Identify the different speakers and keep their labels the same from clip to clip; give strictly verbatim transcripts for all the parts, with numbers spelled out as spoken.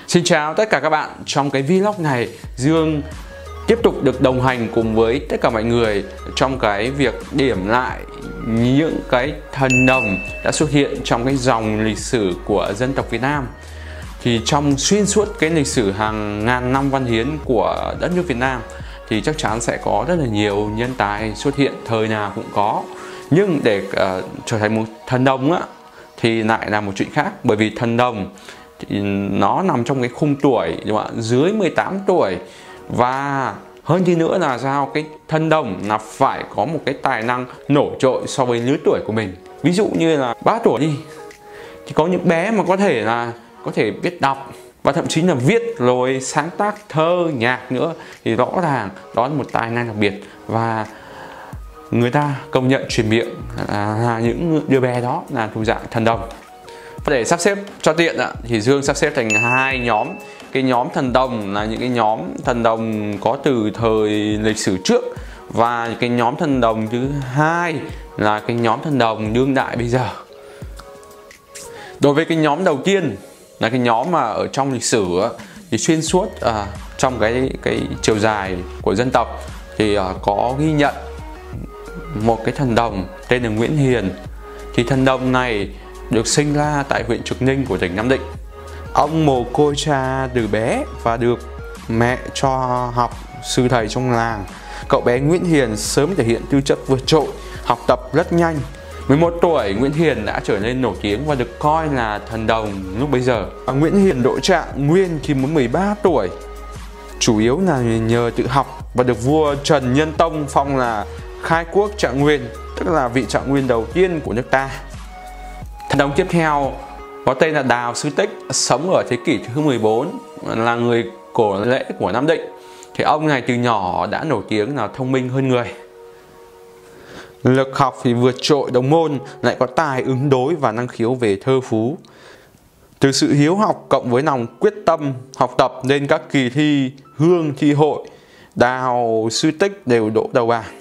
Speaker 1: Xin chào tất cả các bạn. Trong cái vlog này, Dương tiếp tục được đồng hành cùng với tất cả mọi người trong cái việc điểm lại những cái thần đồng đã xuất hiện trong cái dòng lịch sử của dân tộc Việt Nam. Thì trong xuyên suốt cái lịch sử hàng ngàn năm văn hiến của đất nước Việt Nam thì chắc chắn sẽ có rất là nhiều nhân tài xuất hiện, thời nào cũng có. Nhưng để uh, trở thành một thần đồng á, thì lại là một chuyện khác. Bởi vì thần đồng thì nó nằm trong cái khung tuổi đúng không ạ? Dưới mười tám tuổi. Và hơn thế nữa là sao? Cái thần đồng là phải có một cái tài năng nổi trội so với lứa tuổi của mình. Ví dụ như là ba tuổi đi, thì có những bé mà có thể là có thể biết đọc và thậm chí là viết rồi sáng tác thơ, nhạc nữa. Thì rõ ràng đó là một tài năng đặc biệt. Và người ta công nhận truyền miệng là những đứa bé đó là thuộc dạng thần đồng. Để sắp xếp cho tiện ạ, thì Dương sắp xếp thành hai nhóm. Cái nhóm thần đồng là những cái nhóm thần đồng có từ thời lịch sử trước, và cái nhóm thần đồng thứ hai là cái nhóm thần đồng đương đại bây giờ. Đối với cái nhóm đầu tiên là cái nhóm mà ở trong lịch sử thì xuyên suốt à, trong cái cái chiều dài của dân tộc thì à, có ghi nhận một cái thần đồng tên là Nguyễn Hiền. Thì thần đồng này được sinh ra tại huyện Trực Ninh của tỉnh Nam Định. Ông mồ côi cha từ bé và được mẹ cho học sư thầy trong làng. Cậu bé Nguyễn Hiền sớm thể hiện tư chất vượt trội, học tập rất nhanh. mười một tuổi, Nguyễn Hiền đã trở nên nổi tiếng và được coi là thần đồng lúc bấy giờ. Nguyễn Hiền đỗ trạng nguyên khi mới mười ba tuổi, chủ yếu là nhờ tự học và được vua Trần Nhân Tông phong là khai quốc trạng nguyên, tức là vị trạng nguyên đầu tiên của nước ta. Thần đồng tiếp theo có tên là Đào Sư Tích, sống ở thế kỷ thứ mười bốn, là người cổ lễ của Nam Định. Thì ông này từ nhỏ đã nổi tiếng là thông minh hơn người. Lực học thì vượt trội đồng môn, lại có tài ứng đối và năng khiếu về thơ phú. Từ sự hiếu học cộng với lòng quyết tâm học tập nên các kỳ thi hương, thi hội, Đào Sư Tích đều đỗ đầu bảng.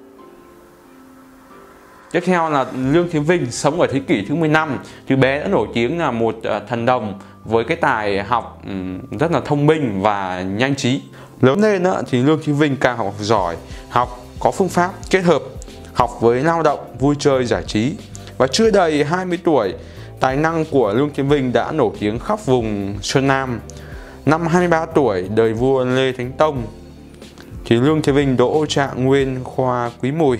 Speaker 1: Tiếp theo là Lương Thế Vinh, sống ở thế kỷ thứ mười lăm. Từ bé đã nổi tiếng là một thần đồng với cái tài học rất là thông minh và nhanh trí. Lớn lên thì Lương Thế Vinh càng học giỏi, học có phương pháp, kết hợp học với lao động, vui chơi, giải trí. Và chưa đầy hai mươi tuổi, tài năng của Lương Thế Vinh đã nổi tiếng khắp vùng Sơn Nam. Năm hai mươi ba tuổi, đời vua Lê Thánh Tông, thì Lương Thế Vinh đỗ trạng nguyên khoa Quý Mùi.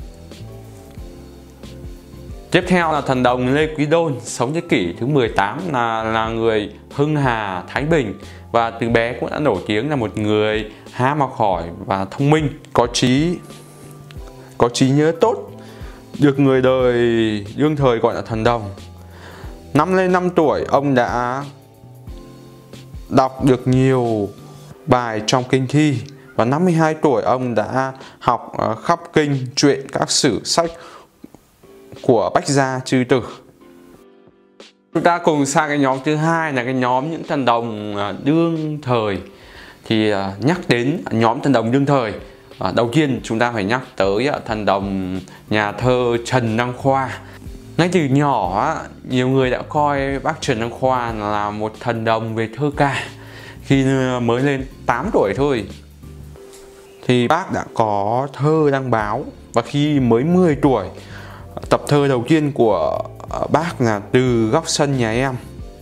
Speaker 1: Tiếp theo là thần đồng Lê Quý Đôn, sống thế kỷ thứ mười tám, là, là người Hưng Hà, Thái Bình. Và từ bé cũng đã nổi tiếng là một người ham học hỏi và thông minh, có trí có trí nhớ tốt, được người đời đương thời gọi là thần đồng. Năm lên năm tuổi, ông đã đọc được nhiều bài trong kinh thi. Và năm mươi hai tuổi, ông đã học khắp kinh, truyện, các sử sách của Bách Gia Chư Tử. Chúng ta cùng sang cái nhóm thứ hai là cái nhóm những thần đồng đương thời. Thì nhắc đến nhóm thần đồng đương thời, đầu tiên chúng ta phải nhắc tới thần đồng nhà thơ Trần Đăng Khoa. Ngay từ nhỏ, nhiều người đã coi bác Trần Đăng Khoa là một thần đồng về thơ ca. Khi mới lên tám tuổi thôi thì bác đã có thơ đăng báo. Và khi mới mười tuổi, tập thơ đầu tiên của bác là Từ Góc Sân Nhà Em.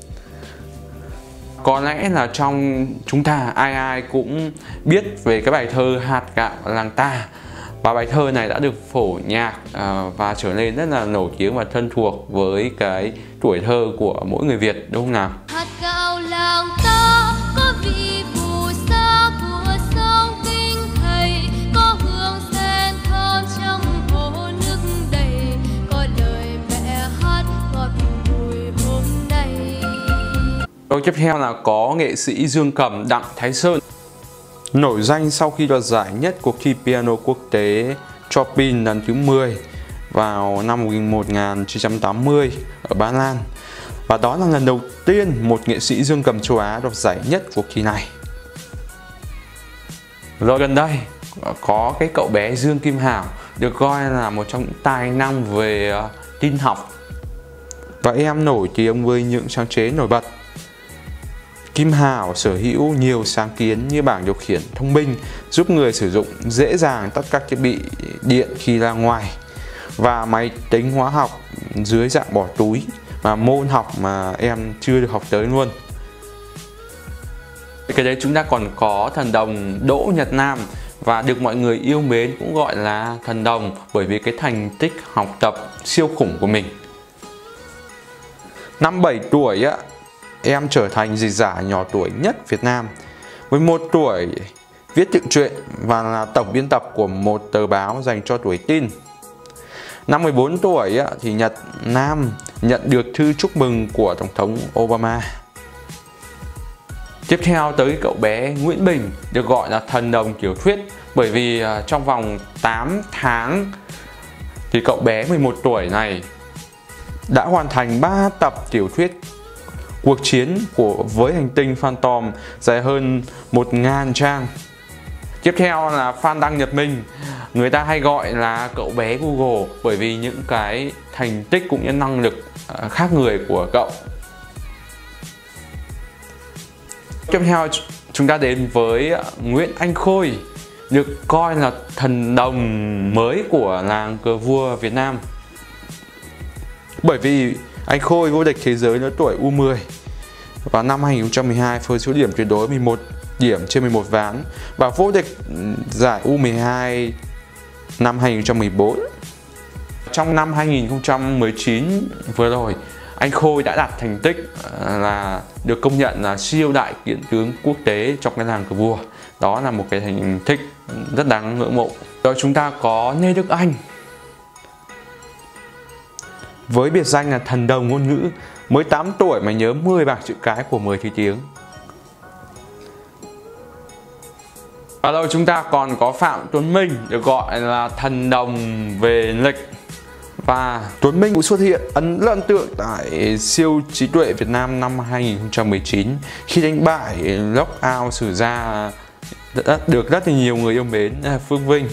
Speaker 1: Có lẽ là trong chúng ta ai ai cũng biết về cái bài thơ Hạt Gạo Làng Ta. Và bài thơ này đã được phổ nhạc và trở nên rất là nổi tiếng và thân thuộc với cái tuổi thơ của mỗi người Việt, đúng không nào?
Speaker 2: Hạt gạo làng ta có vị phù sa của sông Kinh Thầy, có hương sen thơm trong hồ nước đầy, có lời mẹ hát ngọt bùi hôm nay.
Speaker 1: Rồi tiếp theo là có nghệ sĩ dương cầm Đặng Thái Sơn, nổi danh sau khi đoạt giải nhất cuộc thi piano quốc tế Chopin lần thứ mười vào năm một nghìn chín trăm tám mươi ở Ba Lan. Và đó là lần đầu tiên một nghệ sĩ dương cầm châu Á đoạt giải nhất cuộc thi này. Rồi gần đây có cái cậu bé Dương Kim Hảo, được coi là một trong những tài năng về tin học. Và em nổi tiếng với những sáng chế nổi bật. Kim Hào sở hữu nhiều sáng kiến như bảng điều khiển thông minh giúp người sử dụng dễ dàng tắt các thiết bị điện khi ra ngoài, và máy tính hóa học dưới dạng bỏ túi, mà môn học mà em chưa được học tới luôn. Cái đấy chúng ta còn có thần đồng Đỗ Nhật Nam, và được mọi người yêu mến cũng gọi là thần đồng bởi vì cái thành tích học tập siêu khủng của mình. Năm bảy tuổi á, em trở thành dịch giả nhỏ tuổi nhất Việt Nam. Với một tuổi viết tự truyện và là tổng biên tập của một tờ báo dành cho tuổi teen. Năm mười bốn tuổi á, thì Nhật Nam nhận được thư chúc mừng của Tổng thống Obama. Tiếp theo tới cậu bé Nguyễn Bình, được gọi là thần đồng tiểu thuyết bởi vì trong vòng tám tháng thì cậu bé mười một tuổi này đã hoàn thành ba tập tiểu thuyết cuộc chiến của với hành tinh Phantom dài hơn một nghìn trang. Tiếp theo là Phan Đăng Nhật Minh, người ta hay gọi là cậu bé Google bởi vì những cái thành tích cũng như năng lực khác người của cậu. Tiếp theo chúng ta đến với Nguyễn Anh Khôi, được coi là thần đồng mới của làng cờ vua Việt Nam. Bởi vì anh Khôi vô địch thế giới lứa tuổi U mười vào năm hai nghìn không trăm mười hai với số điểm tuyệt đối mười một điểm trên mười một ván, và vô địch giải U mười hai năm hai nghìn không trăm mười bốn. Trong năm hai nghìn không trăm mười chín vừa rồi, anh Khôi đã đạt thành tích là được công nhận là siêu đại kiện tướng quốc tế trong cái làng cờ vua. Đó là một cái thành tích rất đáng ngưỡng mộ. Rồi chúng ta có Lê Đức Anh, với biệt danh là thần đồng ngôn ngữ, mới tám tuổi mà nhớ mười bảng chữ cái của mười thứ tiếng. Ở đâu chúng ta còn có Phạm Tuấn Minh, được gọi là thần đồng về lịch. Và Tuấn Minh cũng xuất hiện ấn ấn tượng tại siêu trí tuệ Việt Nam năm hai nghìn không trăm mười chín khi đánh bại Knockout sử gia được rất là nhiều người yêu mến Phương Vinh.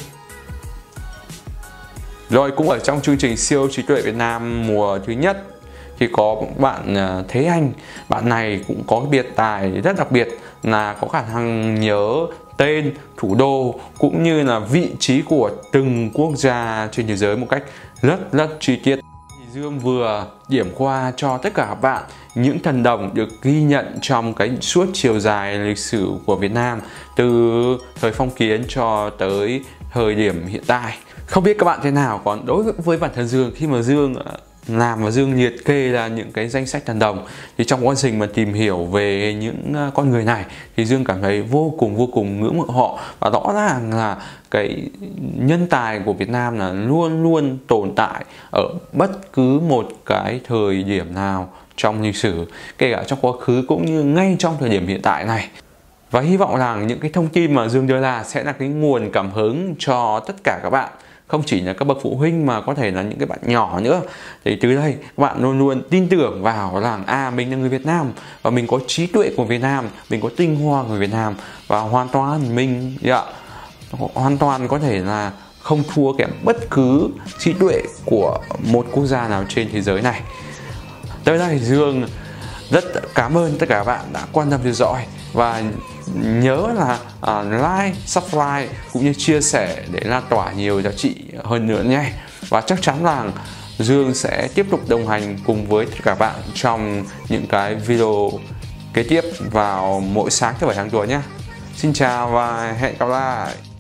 Speaker 1: Rồi cũng ở trong chương trình siêu trí tuệ Việt Nam mùa thứ nhất thì có bạn Thế Anh. Bạn này cũng có biệt tài rất đặc biệt là có khả năng nhớ tên, thủ đô cũng như là vị trí của từng quốc gia trên thế giới một cách rất rất chi tiết. Dương vừa điểm qua cho tất cả các bạn những thần đồng được ghi nhận trong cái suốt chiều dài lịch sử của Việt Nam, từ thời phong kiến cho tới thời điểm hiện tại. Không biết các bạn thế nào, còn đối với bản thân Dương, khi mà Dương làm và Dương liệt kê ra những cái danh sách thần đồng thì trong quá trình mà tìm hiểu về những con người này thì Dương cảm thấy vô cùng vô cùng ngưỡng mộ họ, và rõ ràng là cái nhân tài của Việt Nam là luôn luôn tồn tại ở bất cứ một cái thời điểm nào trong lịch sử, kể cả trong quá khứ cũng như ngay trong thời điểm hiện tại này. Và hy vọng rằng những cái thông tin mà Dương đưa ra sẽ là cái nguồn cảm hứng cho tất cả các bạn, không chỉ là các bậc phụ huynh mà có thể là những cái bạn nhỏ nữa. Thì từ đây các bạn luôn luôn tin tưởng vào rằng à mình là người Việt Nam và mình có trí tuệ của Việt Nam, mình có tinh hoa của Việt Nam, và hoàn toàn mình yeah, hoàn toàn có thể là không thua kém bất cứ trí tuệ của một quốc gia nào trên thế giới này. Tới đây Dương rất cảm ơn tất cả các bạn đã quan tâm theo dõi, và nhớ là uh, like, subscribe cũng như chia sẻ để lan tỏa nhiều giá trị hơn nữa nhé. Và chắc chắn rằng Dương sẽ tiếp tục đồng hành cùng với tất cả các bạn trong những cái video kế tiếp vào mỗi sáng thứ bảy hàng tuần nhé. Xin chào và hẹn gặp lại.